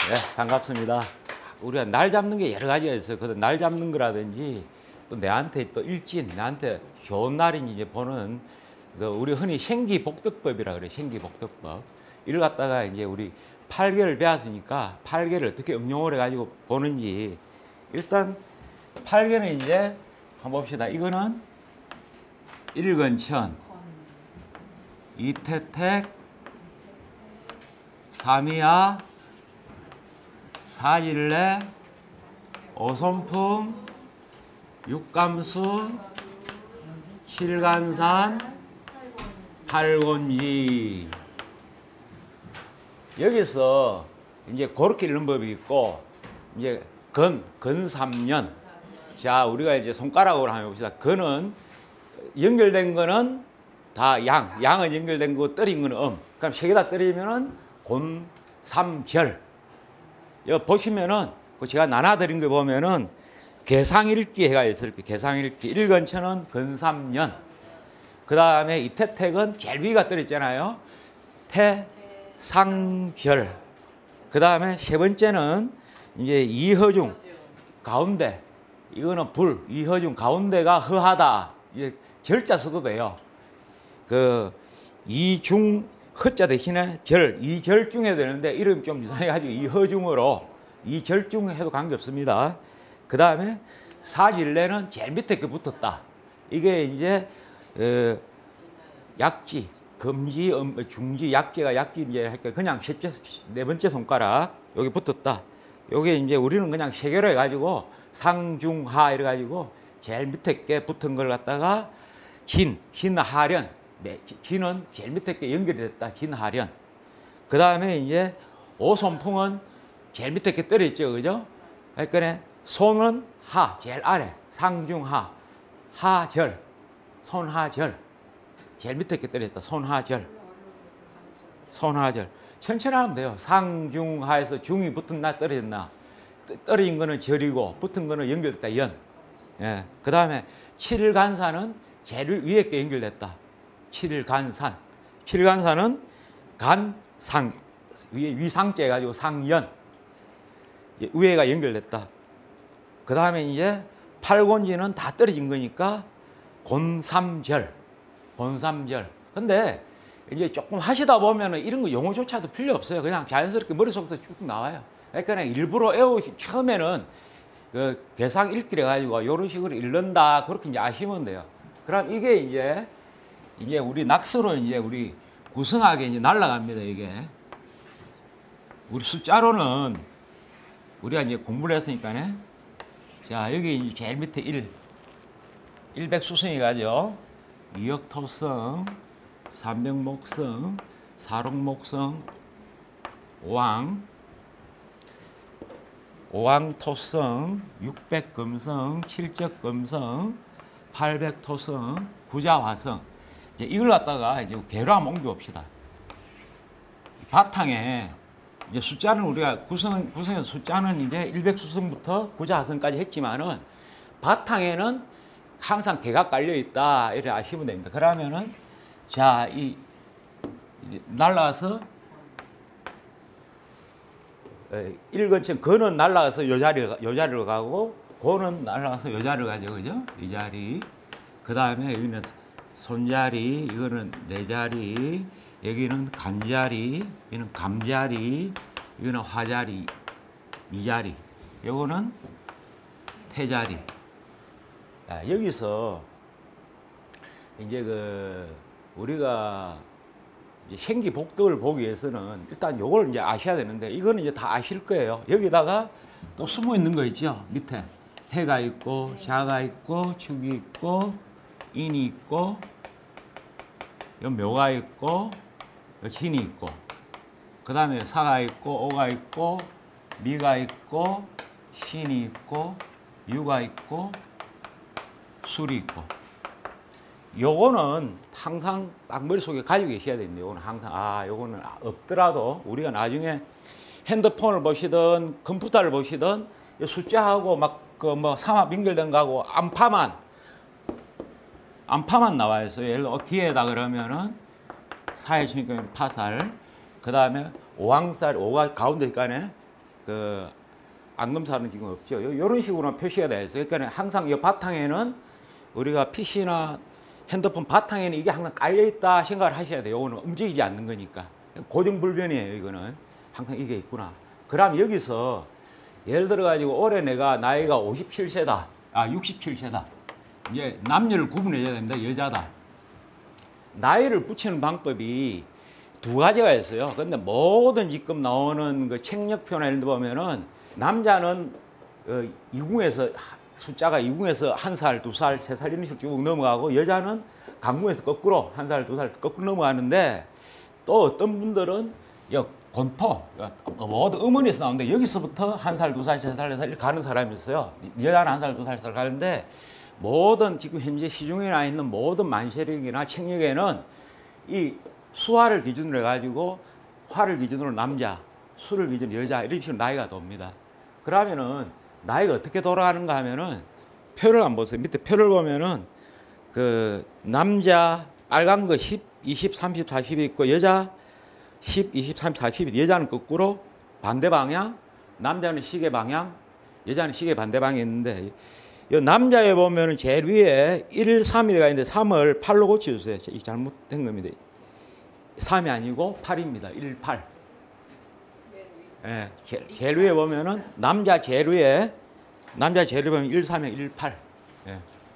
네, 반갑습니다. 우리가 날 잡는 게 여러 가지가 있어요. 날 잡는 거라든지 또 내한테 또 일진, 나한테 좋은 날인지 이제 보는 우리 흔히 생기복덕법이라 그래요. 생기복덕법. 이를 갖다가 이제 우리 8개를 배웠으니까 8개를 어떻게 응용을 해가지고 보는지 일단 8개는 이제 한번 봅시다. 이거는 일건천, 이태택, 삼이하, 사일례, 오손풍, 육감수, 칠간산, 팔곤지. 여기서 이제 그렇게 읽는 법이 있고, 이제 건삼년. 자, 우리가 이제 손가락으로 한번 봅시다. 건은 연결된 거는 다 양은 연결된 거, 떨인 거는 그럼 세 개 다 떨이면은 곤삼결. 여기 보시면은 제가 나눠드린 거 보면은 개상일기 해가 있을 게 개상일기. 일건천은 건삼년. 그 다음에 이태택은 제일 위가 떨어있잖아요. 태상결. 그 다음에 세 번째는 이제 이허중 가운데. 이거는 불. 이허중 가운데가 허하다. 이제 결자 써도 돼요. 이중 허자 대신에 이결중해야 되는데 이름이 좀 이상해가지고 이허중으로 이결중 해도 관계없습니다. 그 다음에 사일례는 제일 밑에 게 붙었다. 이게 이제 약지, 금지, 중지, 약지가 약지 이제 할까 그냥 네 번째 손가락 여기 붙었다. 요게 이제 우리는 그냥 세 개로 해가지고 상중하 이래가지고 제일 밑에 게 붙은 걸 갖다가 긴하련. 네, 긴은 제일 밑에 게 연결이 됐다. 긴하련. 그 다음에 이제 오손풍은 제일 밑에 게 떨어졌죠. 그죠? 그러니까 손은 하, 제일 아래. 상중하. 하절. 손하절. 제일 밑에 게 떨어졌다. 손하절. 손하절. 천천히 하면 돼요. 상중하에서 중이 붙은 나 떨어졌나. 떨어진 거는 절이고 붙은 거는 연결됐다. 연. 예. 그 다음에 칠간산은 제일 위에 게 연결됐다. 칠간산. 칠간산은 간상. 위상자 해가지고 상연. 위에가 연결됐다. 그 다음에 이제 팔곤지는 다 떨어진 거니까 곤삼절. 곤삼절. 근데 이제 조금 하시다 보면은 이런 거 용어조차도 필요 없어요. 그냥 자연스럽게 머릿속에서 쭉 나와요. 그러니까 일부러 처음에는 개상 읽기를 해가지고 이런 식으로 읽는다. 그렇게 이제 아시면 돼요. 그럼 이게 이제 우리 낙서로 이제 우리 구성하게 이제 날아갑니다. 이게. 우리 숫자로는 우리가 이제 공부를 했으니까네. 자, 여기 이제 제일 밑에 100수성이 가죠. 2역토성, 300목성, 4록목성, 오왕토성, 600금성, 7적금성, 800토성, 구자화성. 이걸 갖다가 이제 개로 한번 옮겨봅시다. 바탕에 이제 숫자는 우리가 구성해서 숫자는 이제 100수성부터 구자화성까지 했지만은 바탕에는 항상 개가 깔려 있다. 이렇게 아시면 됩니다. 그러면은 자, 날라가서 일건천 건은 날라가서 요 자리로 가고 고는 날라가서 요 자리로 가죠. 그죠? 이 자리. 그 다음에 여기는 손자리, 이거는 내 자리, 여기는 간자리, 여기는 감자리, 이거는 화자리, 이 자리. 요거는 태자리. 자, 여기서 이제 우리가 생기복덕을 보기 위해서는 일단 요걸 이제 아셔야 되는데 이거는 이제 다 아실 거예요. 여기다가 또 숨어 있는 거 있죠. 밑에 해가 있고 자가 있고 축이 있고 인이 있고 묘가 있고 진이 있고 그 다음에 사가 있고 오가 있고 미가 있고 신이 있고 유가 있고 술이 있고 요거는 항상 딱 머릿속에 가지고 계셔야 됩니다. 요거는 항상 요거는 없더라도 우리가 나중에 핸드폰을 보시든 컴퓨터를 보시든 숫자하고 막 삼합 연결된 거하고 안파만 나와 있어요. 예를 들어 뒤에다 그러면은 사회 주니까 파살, 그 다음에 오왕살, 오가 가운데 있까네 그 앙금사는 지금 없죠. 이런 식으로 표시가 되어 있어요. 그러니까 항상 이 바탕에는 우리가 PC나 핸드폰 바탕에는 이게 항상 깔려 있다 생각을 하셔야 돼요. 이거는 움직이지 않는 거니까. 고정불변이에요. 이거는 항상 이게 있구나. 그럼 여기서 예를 들어 가지고 올해 내가 나이가 57세다. 67세다. 이제 남녀를 구분해야 됩니다. 여자다. 나이를 붙이는 방법이 두 가지가 있어요. 근데 모든 지금 나오는 그 책력표나 이런 데 보면은 남자는 이궁에서 숫자가 이궁에서 1살, 2살, 3살 이런 식으로 쭉 넘어가고 여자는 강궁에서 거꾸로 1살, 2살 거꾸로 넘어가는데 또 어떤 분들은 권토, 모두 음원에서 나오는데 여기서부터 1살, 2살, 3살, 4살 이렇게 가는 사람이 있어요. 여자는 1살, 2살, 3살 가는데 모든 지금 현재 시중에 나 있는 모든 만세력이나 책력에는 이 수화를 기준으로 해가지고 화를 기준으로 남자, 수를 기준으로 여자 이런 식으로 나이가 돕니다. 그러면은 나이가 어떻게 돌아가는가 하면은 표를 한번 보세요. 밑에 표를 보면은 그 남자 빨간 거 10, 20, 30, 40이 있고 여자 10, 20, 30, 40이 여자는 거꾸로 반대 방향, 남자는 시계 방향, 여자는 시계 반대 방향이 있는데 이 남자에 보면은 제일 위에 1, 3이가 있는데 3을 8로 고쳐주세요. 이 잘못된 겁니다. 3이 아니고 8입니다. 1, 8. 예, 제일 위에 보면은 남자 제일 위에 보면 1, 3에 1, 8. 예.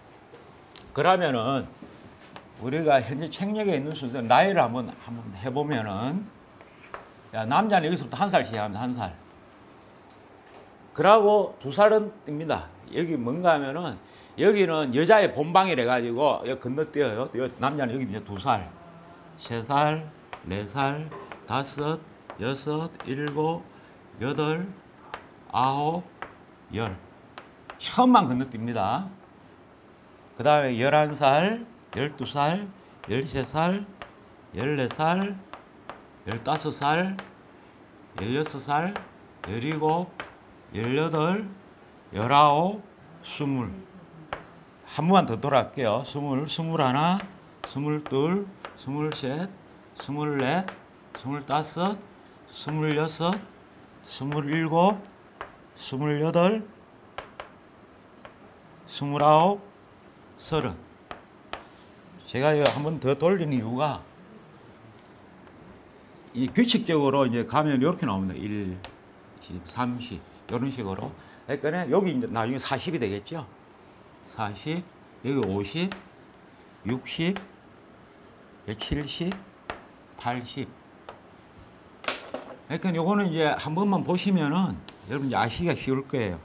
그러면은 우리가 현재 책력에 있는 순서 나이를 한번 해보면은 남자는 여기서부터 1살 시작합니다. 1살. 그러고 2살은 뜹니다. 여기 뭔가 하면은 여기는 여자의 본방이래 가지고 여기 건너뛰어요. 남자는 여기 이제 2살, 3살, 4살, 5, 6, 7, 8, 9, 10. 처음만 건너뜁니다. 그 다음에 11살, 12살, 13살, 14살, 15살, 16살, 17, 18, 19, 20. 한 번만 더 돌아갈게요. 20, 21, 22, 23, 24, 25, 26, 27, 28, 29, 30. 제가 한 번 더 돌린 이유가 이 규칙적으로 이제 가면 이렇게 나옵니다. 1, 10, 30 이런 식으로. 그러니까 여기 이제 나중에 40이 되겠죠. 40, 여기 50, 60, 70, 80. 그러니까 요거는 이제 한 번만 보시면은 여러분 이제 아시기가 쉬울 거예요.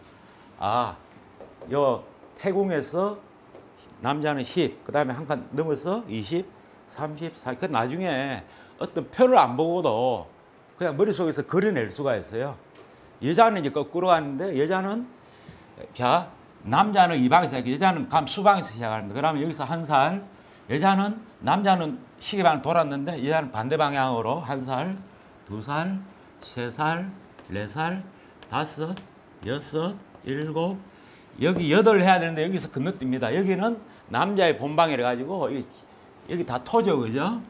요 태궁에서 남자는 10, 그 다음에 한 칸 넘어서 20, 30, 40. 그 나중에 어떤 표를 안 보고도 그냥 머릿속에서 그려낼 수가 있어요. 여자는 이제 거꾸로 가는데 여자는 남자는 이 방에서 시작해. 여자는 수방에서 시작하는데 그러면 여기서 1살, 남자는 시계방을 돌았는데 여자는 반대 방향으로 1살, 2살, 3살, 4살, 5, 6, 7, 여기 8 해야 되는데 여기서 건너뜁니다. 여기는 남자의 본방이라 가지고 여기 다 토죠, 그죠?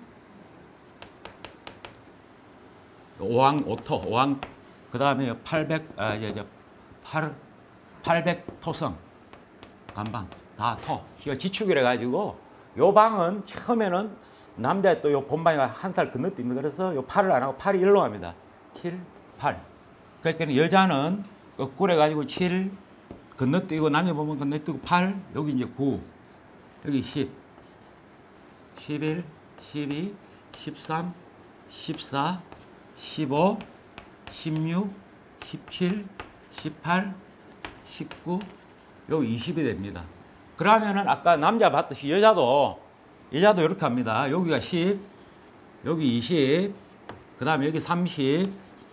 5항, 5토, 5항, 그 다음에 800 토성, 간방, 다 토. 지축이라 가지고 요 방은 처음에는 남자의 또 요 본방이가 1살 건너뜁니다. 그래서 요 8을 안 하고 8이 1로 갑니다. 7, 8. 그러니까 여자는 거꾸로 해가지고 7, 건너뛰고 남자 보면 건너뛰고 8, 여기 이제 9, 여기 10, 11, 12, 13, 14, 15, 16, 17, 18, 19, 여기 20이 됩니다. 그러면은 아까 남자 봤듯이 여자도 이렇게 합니다. 여기가 10, 여기 20, 그 다음에 여기 30,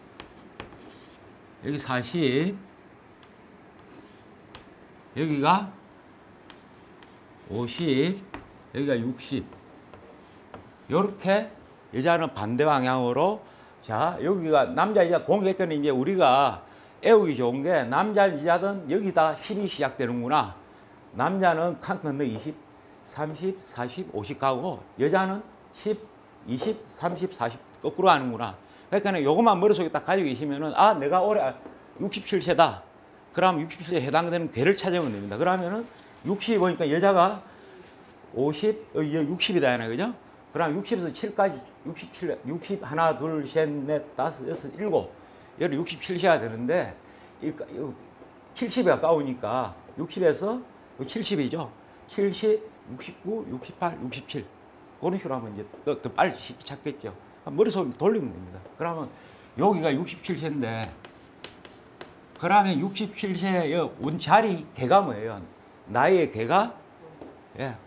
여기 40, 여기가 50, 여기가 60. 이렇게 여자는 반대 방향으로. 자, 여기가 남자 여자 공개했더니 이제 우리가 애우기 좋은 게 남자 여자든 여기다 10이 시작되는구나. 남자는 칸 건너 20, 30, 40, 50 가고 여자는 10, 20, 30, 40 거꾸로 하는구나. 그러니까 요것만 머릿속에 딱 가지고 계시면은 내가 올해 67세다. 그러면 67세에 해당되는 괴를 찾으면 됩니다. 그러면은 60이 보니까 여자가 50, 60이다. 그죠? 그럼 60에서 7까지 67, 60, 하나, 둘, 셋, 넷, 다섯, 여섯, 일곱. 얘를 67세가 되는데 70에 가까우니까 60에서 70이죠. 70, 69, 68, 67. 그런 식으로 하면 이제 더 빨리 찾겠죠. 머릿속을 돌리면 됩니다. 그러면 여기가 67세인데 그러면 67세의 원자리 개가 뭐예요? 나이의 개가 예.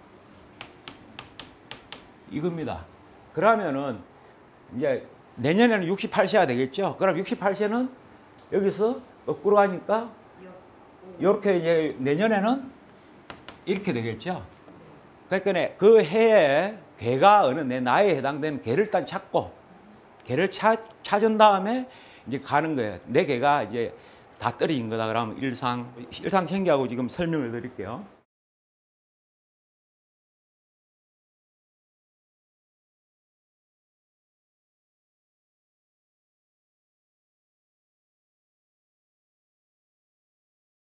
이겁니다. 그러면은 이제 내년에는 68세가 되겠죠. 그럼 68세는 여기서 거꾸로 가니까 이렇게 이제 내년에는 이렇게 되겠죠. 그러니까 그 해에 개가 어느 내 나이에 해당되는 개를 일단 찾고 개를 찾은 다음에 이제 가는 거예요. 내 개가 이제 다 떨어진 거다. 그러면 일상생기하고 지금 설명을 드릴게요.